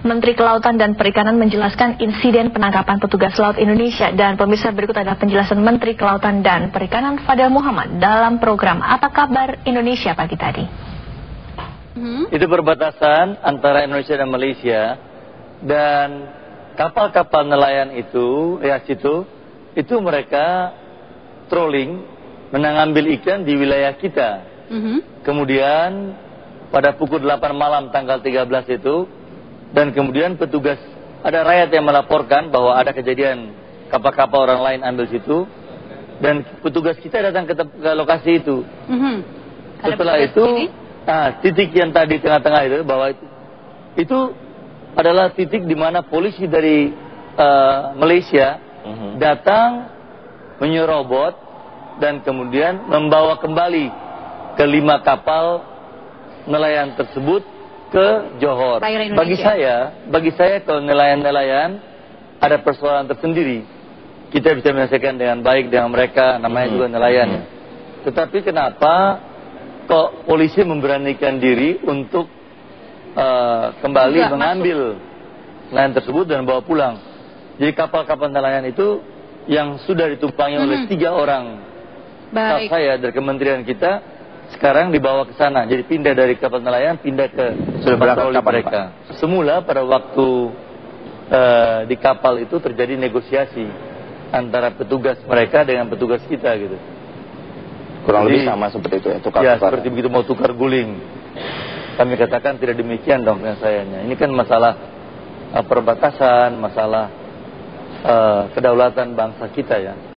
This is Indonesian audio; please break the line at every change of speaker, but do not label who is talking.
Menteri Kelautan dan Perikanan menjelaskan insiden penangkapan petugas laut Indonesia. Dan pemirsa, berikut adalah penjelasan Menteri Kelautan dan Perikanan Fadel Muhammad dalam program Apa Kabar Indonesia pagi tadi.
Itu perbatasan antara Indonesia dan Malaysia, dan kapal-kapal nelayan itu, itu mereka trolling, mengambil ikan di wilayah kita. Kemudian pada pukul 8 malam tanggal 13 itu, dan kemudian petugas, ada rakyat yang melaporkan bahwa ada kejadian kapal-kapal orang lain ambil situ, dan petugas kita datang ke lokasi itu. Setelah itu, titik yang tadi tengah-tengah itu, bahwa itu adalah titik di mana polisi dari Malaysia datang menyerobot dan kemudian membawa kembali ke 5 kapal nelayan tersebut ke Johor. Bagi saya kalau nelayan-nelayan ada persoalan tersendiri. Kita bisa menyelesaikan dengan baik dengan mereka, namanya juga nelayan. Tetapi kenapa kok polisi memberanikan diri untuk kembali mengambil nelayan tersebut dan bawa pulang? Jadi kapal-kapal nelayan itu yang sudah ditumpangi oleh 3 orang staf saya dari kementerian kita, sekarang dibawa ke sana. Jadi pindah dari kapal nelayan, pindah ke patroli mereka. Semula pada waktu di kapal itu terjadi negosiasi antara petugas mereka dengan petugas kita gitu.
Kurang lebih sama seperti itu ya, tukar-tukar.
Ya, seperti begitu mau tukar guling. Kami katakan tidak demikian dong penyelesaiannya. Ini kan masalah perbatasan, masalah kedaulatan bangsa kita ya.